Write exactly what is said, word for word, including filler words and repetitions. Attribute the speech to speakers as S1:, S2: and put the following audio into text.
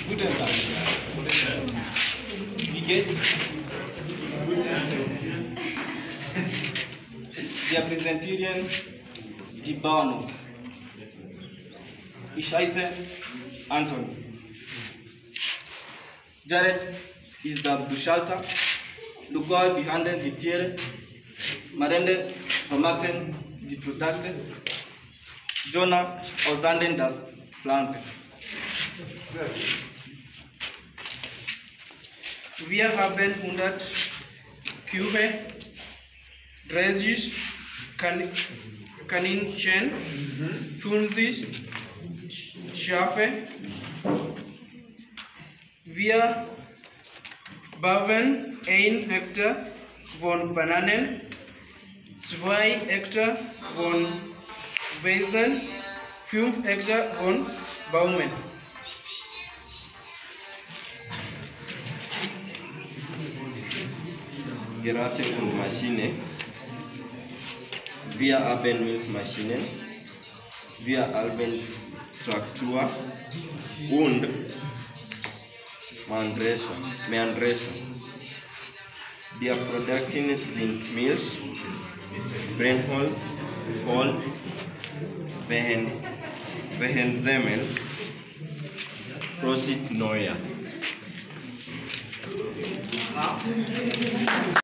S1: Guten Tag. Wie geht's? Wir präsentieren die Bahnhof. Ich heiße Anton. Jared ist der Buchhalter. Lugoy behandelt die Tiere. Marende vermarkten die Produkte. Jonah aussanden das Pflanzen.
S2: Wir haben hundert Kühe, dreißig kan Kaninchen, fünfzig Schafe. Wir bauen ein Hektar von Bananen, zwei Hektar von Weizen, fünf Hektar von Baumen.
S3: Geräte und Maschine. Wir haben Milchmaschinen, wir haben Traktor und Mandrescher, Mähdrescher. Die Produkte sind Milch, Brennholz, Holz, Wehensemmel, Prosit Neujahr.